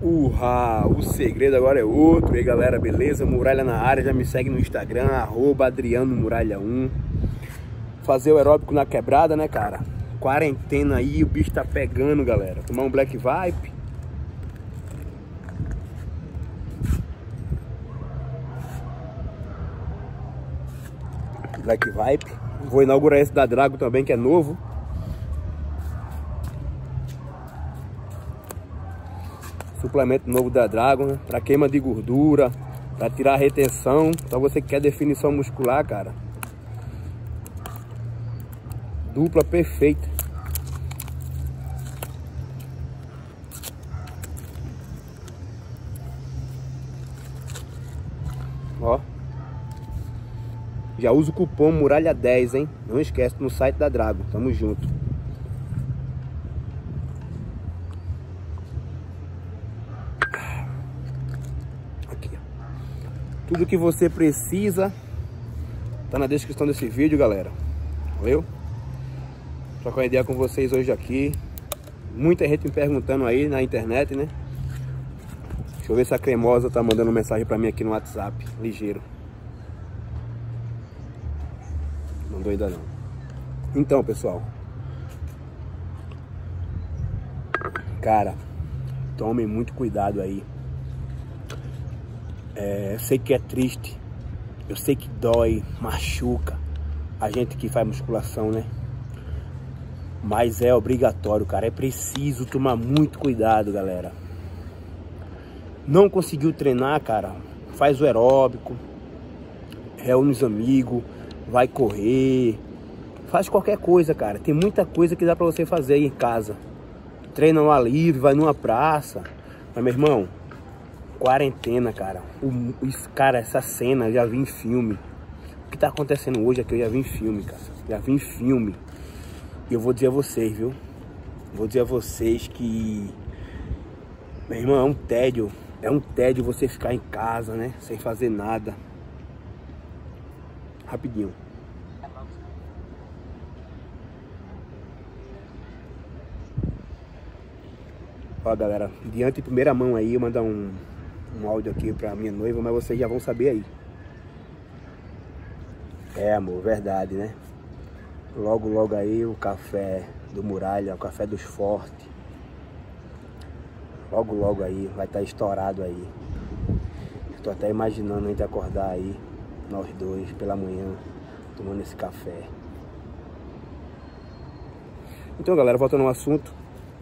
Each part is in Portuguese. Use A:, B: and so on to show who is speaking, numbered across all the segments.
A: O segredo agora é outro. E aí, galera, beleza? Muralha na área, já me segue no Instagram, @AdrianoMuralha1. Fazer o aeróbico na quebrada, né, cara? Quarentena aí, o bicho tá pegando, galera. Tomar um Black Vibe. Black Vibe. Vou inaugurar esse da Drago também, que é novo. Suplemento novo da Dragon, né? Para queima de gordura, para tirar a retenção. Então você que quer definição muscular, cara, dupla perfeita. Ó, já usa o cupom Muralha 10, hein? Não esquece, no site da Dragon. Tamo junto. Tudo que você precisa tá na descrição desse vídeo, galera. Valeu? Trocar uma ideia com vocês hoje aqui. Muita gente me perguntando aí na internet, né? Deixa eu ver se a Cremosa tá mandando mensagem pra mim aqui no WhatsApp. Ligeiro. Mandou ainda não. Então, pessoal, cara, tomem muito cuidado aí. Eu sei que é triste, eu sei que dói, machuca a gente que faz musculação, né? Mas é obrigatório, cara, é preciso tomar muito cuidado, galera. Não conseguiu treinar, cara, faz o aeróbico, reúne os amigos, vai correr, faz qualquer coisa, cara. Tem muita coisa que dá pra você fazer aí em casa. Treina ao ar livre, vai numa praça. Mas, meu irmão, quarentena, cara. Cara, essa cena eu já vi em filme. O que tá acontecendo hoje é que eu já vi em filme, cara. Já vi em filme. E eu vou dizer a vocês, viu? Vou dizer a vocês que, meu irmão, é um tédio. É um tédio você ficar em casa, né? Sem fazer nada. Rapidinho. Ó, galera, diante de primeira mão aí, eu mandar um áudio aqui pra minha noiva, mas vocês já vão saber aí. É, amor, verdade, né? Logo, logo aí o café do Muralha, o café dos fortes. Logo, logo aí, vai estar estourado aí. Tô até imaginando a gente acordar aí, nós dois, pela manhã, tomando esse café. Então, galera, voltando ao assunto.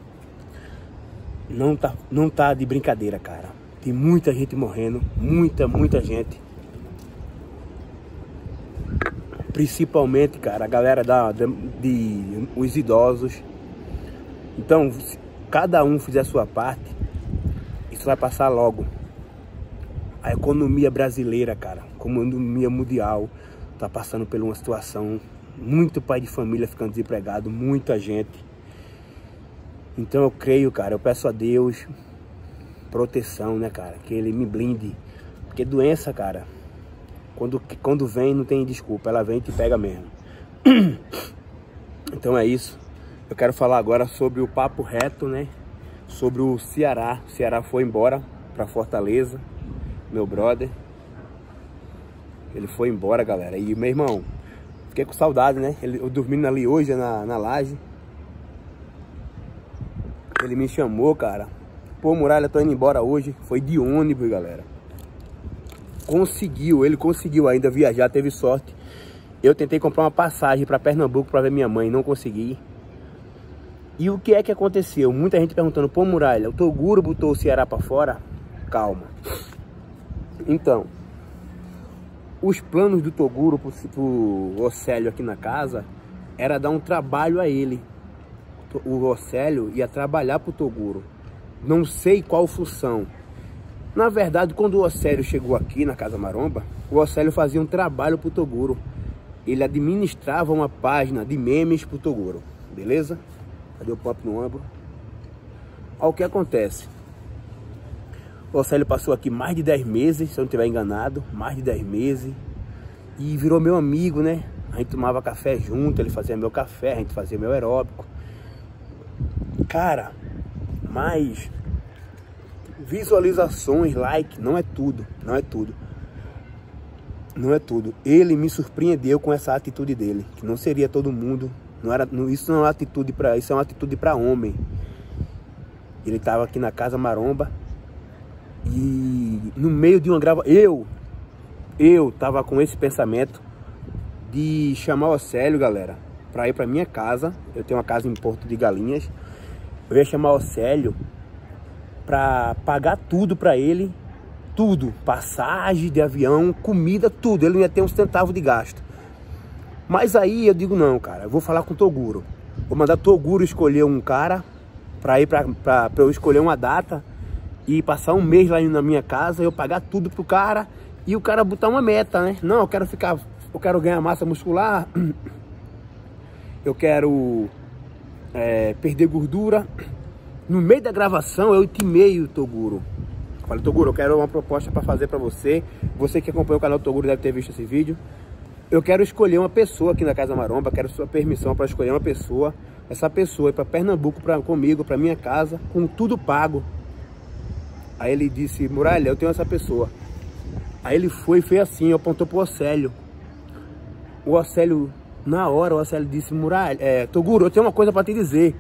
A: Não tá de brincadeira, cara. Tem muita gente morrendo, muita gente. Principalmente, cara, a galera os idosos. Então, se cada um fizer a sua parte, isso vai passar logo. A economia brasileira, cara, a economia mundial, tá passando por uma situação. Muito pai de família ficando desempregado, muita gente. Então eu creio, cara, eu peço a Deus proteção, né, cara, que Ele me blinde. Porque doença, cara, quando vem não tem desculpa, ela vem e te pega mesmo. Então é isso. Eu quero falar agora sobre o papo reto, né, sobre o Ceará. O Ceará foi embora pra Fortaleza, meu brother. Ele foi embora, galera. E, meu irmão, fiquei com saudade, né, eu dormindo ali hoje na laje. Ele me chamou, cara. Pô, Muralha, tô indo embora hoje. Foi de ônibus, galera. Ele conseguiu ainda viajar, teve sorte. Eu tentei comprar uma passagem para Pernambuco para ver minha mãe, não consegui. E o que é que aconteceu? Muita gente perguntando, pô, Muralha, o Toguro botou o Ceará para fora? Calma. Então, os planos do Toguro pro Océlio aqui na casa era dar um trabalho a ele. O Océlio ia trabalhar pro Toguro. Não sei qual função. Na verdade, quando o Océlio chegou aqui na Casa Maromba, o Océlio fazia um trabalho pro Toguro. Ele administrava uma página de memes pro Toguro. Beleza? Cadê o pop no ombro? Olha o que acontece. O Océlio passou aqui mais de 10 meses, se eu não estiver enganado. Mais de 10 meses. E virou meu amigo, né? A gente tomava café junto, ele fazia meu café, a gente fazia meu aeróbico. Cara, mas visualizações, like, não é tudo, não é tudo. Não é tudo. Ele me surpreendeu com essa atitude dele, que não seria todo mundo, isso não é uma atitude para, isso é uma atitude para homem. Ele estava aqui na Casa Maromba e no meio de uma gravação, eu tava com esse pensamento de chamar o Océlio, galera, para ir para minha casa. Eu tenho uma casa em Porto de Galinhas. Eu ia chamar o Océlio para pagar tudo para ele, tudo, passagem de avião, comida, tudo. Ele não ia ter um centavo de gasto. Mas aí eu digo, não, cara, eu vou falar com o Toguro. Vou mandar o Toguro escolher um cara para ir para eu escolher uma data e passar um mês lá na minha casa, eu pagar tudo pro cara e o cara botar uma meta, né? Não, eu quero ganhar massa muscular, eu quero perder gordura. No meio da gravação eu intimei o Toguro. Falei, Toguro, eu quero uma proposta para fazer para você. Você que acompanha o canal do Toguro deve ter visto esse vídeo. Eu quero escolher uma pessoa aqui na Casa Maromba, quero sua permissão para escolher uma pessoa. Essa pessoa ir para Pernambuco comigo, para minha casa, com tudo pago. Aí ele disse, Muralha, eu tenho essa pessoa. Aí ele foi e fez assim, apontou pro Océlio. O Océlio, na hora, o Océlio disse, Muralha, Toguro, eu tenho uma coisa para te dizer.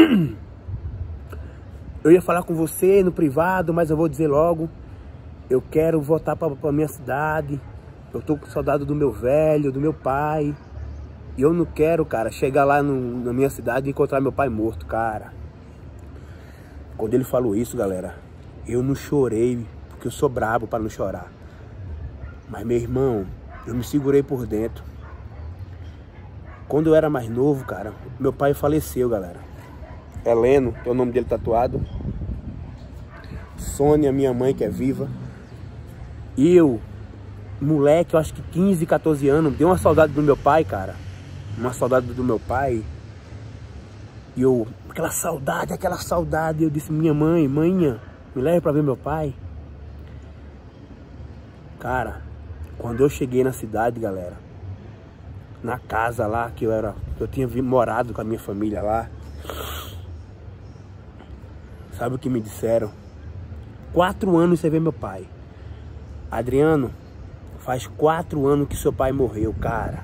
A: Eu ia falar com você no privado, mas eu vou dizer logo. Eu quero voltar para minha cidade. Eu tô com saudade do meu velho, do meu pai. E eu não quero, cara, chegar lá na minha cidade e encontrar meu pai morto, cara. Quando ele falou isso, galera, eu não chorei, porque eu sou brabo para não chorar. Mas, meu irmão, eu me segurei por dentro. Quando eu era mais novo, cara, meu pai faleceu, galera. Heleno, é o nome dele tatuado. Sônia, minha mãe, que é viva. E eu, moleque, eu acho que 15, 14 anos, dei uma saudade do meu pai, cara. Uma saudade do meu pai. E eu, aquela saudade. Eu disse, manhã, me leve pra ver meu pai. Cara, quando eu cheguei na cidade, galera, na casa lá que eu tinha morado com a minha família lá, sabe o que me disseram? 4 anos sem ver meu pai. Adriano, faz 4 anos que seu pai morreu, cara.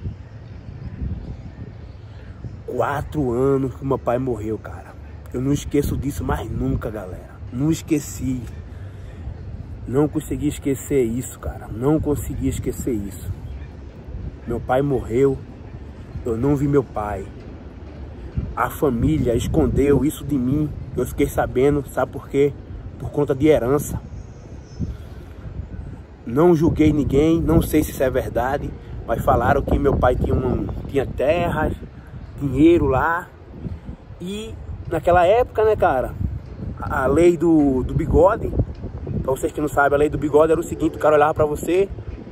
A: 4 anos que meu pai morreu, cara. Eu não esqueço disso mais nunca, galera. Não esqueci. Não consegui esquecer isso, cara. Não consegui esquecer isso. Meu pai morreu. Eu não vi meu pai. A família escondeu isso de mim. Eu fiquei sabendo, sabe por quê? Por conta de herança. Não julguei ninguém, não sei se isso é verdade, mas falaram que meu pai tinha terras, dinheiro lá. E naquela época, né, cara, a lei do bigode, pra vocês que não sabem, a lei do bigode era o seguinte: o cara olhava pra você,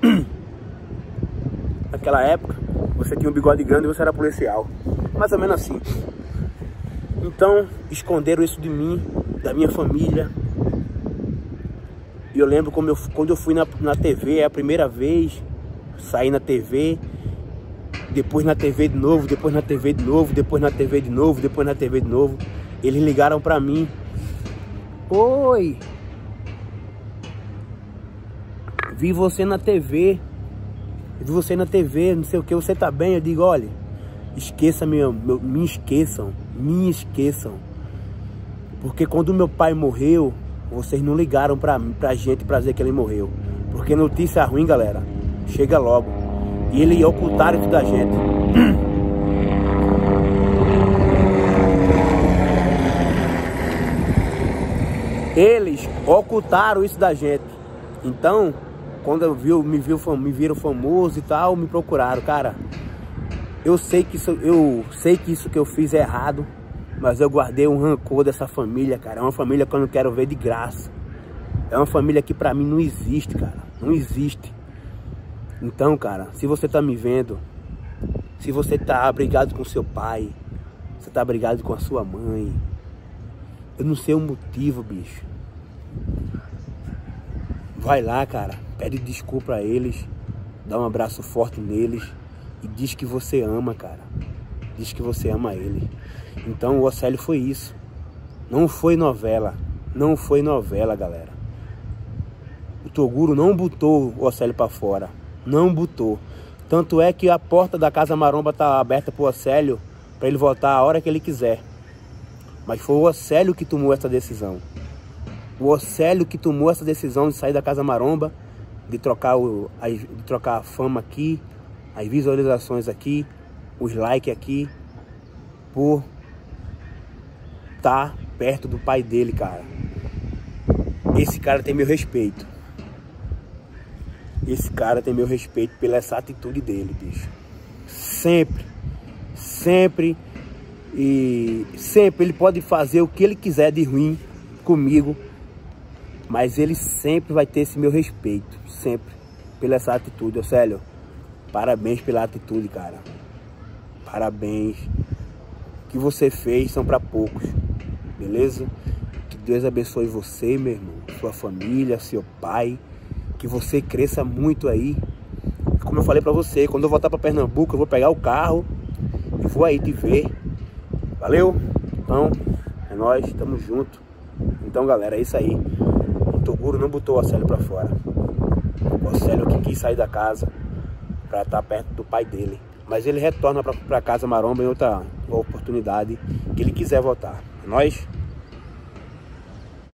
A: naquela época, você tinha um bigode grande e você era policial. Mais ou menos assim. Então, esconderam isso de mim, da minha família. E eu lembro quando eu fui na TV, é a primeira vez, saí na TV, depois na TV de novo, depois na TV de novo, depois na TV de novo, depois na TV de novo. Eles ligaram pra mim. Oi, vi você na TV, não sei o que, você tá bem? Eu digo, olha, me esqueçam. Porque quando meu pai morreu, vocês não ligaram pra gente pra dizer que ele morreu. Porque notícia ruim, galera, chega logo. E eles ocultaram isso da gente. Eles ocultaram isso da gente. Então, quando me viram famoso e tal, me procuraram. Cara, eu sei que isso que eu fiz é errado. Mas eu guardei um rancor dessa família, cara. É uma família que eu não quero ver de graça. É uma família que pra mim não existe, cara. Não existe. Então, cara, se você tá me vendo, se você tá brigado com seu pai, você tá brigado com a sua mãe, eu não sei o motivo, bicho. Vai lá, cara. Pede desculpa a eles. Dá um abraço forte neles. E diz que você ama, cara. Diz que você ama ele. Então o Océlio foi isso. Não foi novela. não foi novela, galera. O Toguro não botou o Océlio pra fora. Não botou. Tanto é que a porta da Casa Maromba tá aberta pro Océlio pra ele voltar a hora que ele quiser. Mas foi o Océlio que tomou essa decisão. O Océlio que tomou essa decisão de sair da Casa Maromba, de trocar a fama aqui, as visualizações aqui, os likes aqui, por estar perto do pai dele, cara. Esse cara tem meu respeito. Esse cara tem meu respeito pela essa atitude dele, bicho. Sempre ele pode fazer o que ele quiser de ruim comigo, mas ele sempre vai ter esse meu respeito, sempre, pela essa atitude. Océlio, parabéns pela atitude, cara. Parabéns. O que você fez são para poucos, beleza? Que Deus abençoe você, meu irmão, sua família, seu pai. Que você cresça muito aí. Como eu falei pra você, quando eu voltar pra Pernambuco, eu vou pegar o carro e vou aí te ver. Valeu? Então, é nóis, tamo junto. Então, galera, é isso aí. O Toguro não botou o Océlio pra fora. O Océlio que quis sair da casa pra estar perto do pai dele. Mas ele retorna pra Casa Maromba em outra oportunidade que ele quiser voltar. É nóis?